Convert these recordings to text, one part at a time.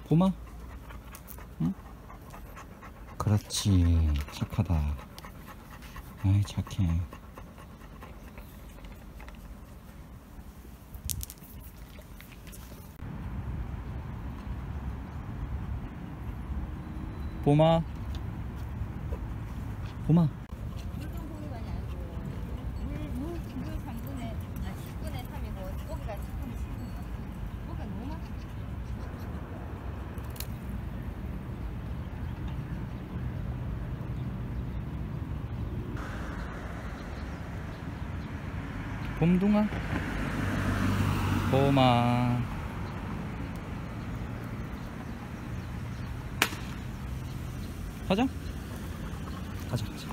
봄아? 응? 그렇지. 착하다. 아이, 착해. 봄아? 봄아? 물 3분의 10분의 3이고 고기가 10분의 10분. 고기가 너무 많아. 봄둥아? 봄아? 가자. 가자, 가자.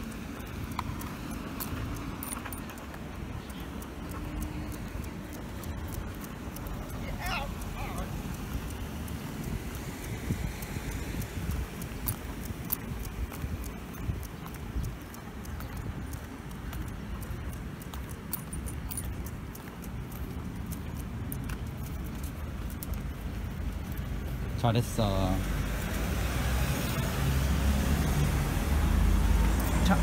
잘했어. 자.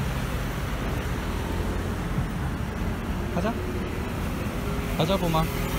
가자. 가자, 봄아.